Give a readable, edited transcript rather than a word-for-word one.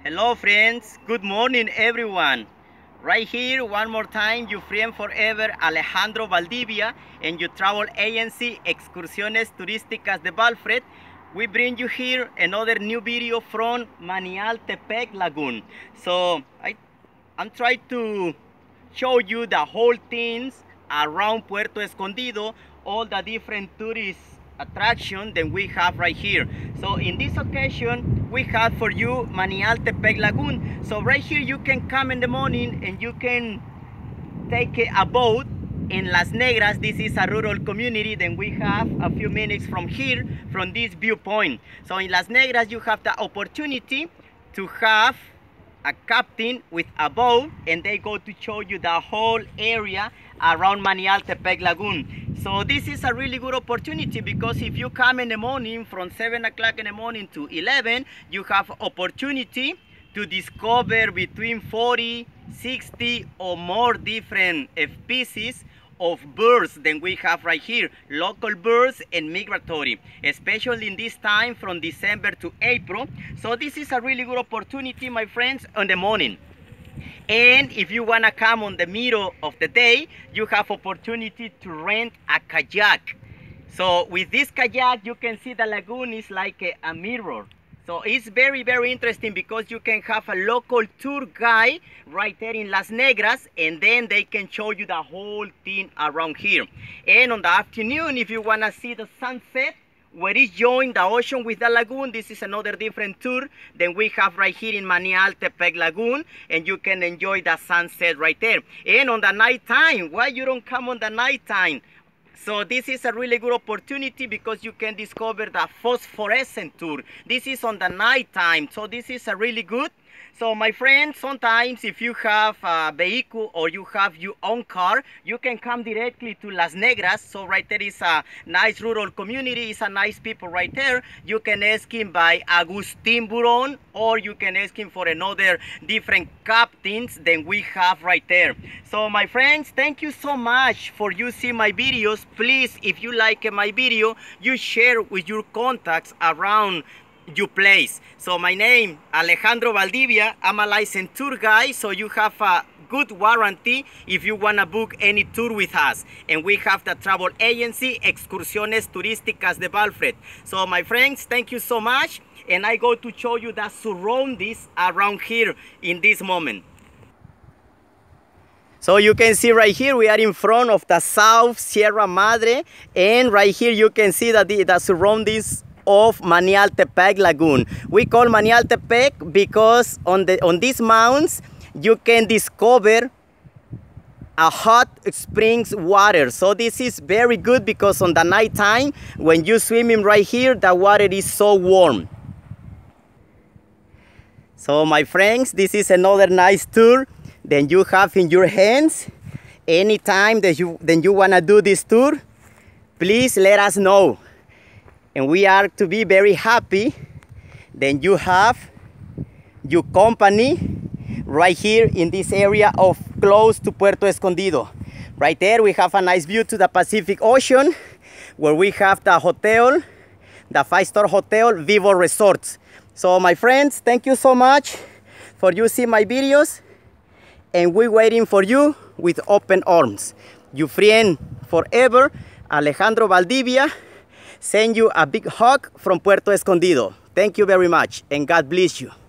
Hello friends, good morning everyone. Right here one more time, your friend forever Alejandro Valdivia and your travel agency Excursiones Turísticas de Valfred. We bring you here another new video from Manialtepec Lagoon. So I'm trying to show you the whole things around Puerto Escondido, all the different tourist attraction that we have right here. So in this occasion we have for you Manialtepec Lagoon. So right here you can come in the morning and you can take a boat in Las Negras. This is a rural community. Then we have a few minutes from here, from this viewpoint. So in Las Negras you have the opportunity to have a captain with a boat, and they go to show you the whole area around Manialtepec Lagoon. So this is a really good opportunity, because if you come in the morning from 7 o'clock in the morning to 11, you have opportunity to discover between 40, 60 or more different species of birds than we have right here, local birds and migratory, especially in this time from December to April. So this is a really good opportunity, my friends, on the morning. And if you want to come on the middle of the day, you have opportunity to rent a kayak. So with this kayak you can see the lagoon is like a mirror. So it's very interesting, because you can have a local tour guide right there in Las Negras, and then they can show you the whole thing around here. And on the afternoon, if you want to see the sunset, where it joins the ocean with the lagoon, this is another different tour than we have right here in Manialtepec Lagoon, and you can enjoy the sunset right there. And on the night time, why you don't come on the night time? So this is a really good opportunity, because you can discover the phosphorescent tour. This is on the night time, so this is a really good. So my friends, sometimes if you have a vehicle or you have your own car, you can come directly to Las Negras. So right there is a nice rural community, it's a nice people right there. You can ask him by Agustin Buron, or you can ask him for another different captains than we have right there. So my friends, thank you so much for using my videos. Please, if you like my video, you share with your contacts around your place. So my name Alejandro Valdivia, I'm a licensed tour guide, so you have a good warranty if you want to book any tour with us. And we have the travel agency Excursiones Turísticas de Valfred. So my friends, thank you so much, and I go to show you the surroundings around here in this moment. So you can see right here we are in front of the South Sierra Madre, and right here you can see that the surroundings of Manialtepec Lagoon. We call Manialtepec because on these mountains you can discover a hot springs water. So this is very good, because on the night time when you swimming right here, the water is so warm. So my friends, this is another nice tour that you have in your hands. Anytime that you want to do this tour, please let us know. And we are to be very happy that you have your company right here in this area of close to Puerto Escondido. Right there we have a nice view to the Pacific Ocean, where we have the hotel, the 5-star hotel Vivo Resorts. So my friends, thank you so much for using my videos, and we're waiting for you with open arms. Your friend forever, Alejandro Valdivia, send you a big hug from Puerto Escondido. Thank you very much, and God bless you.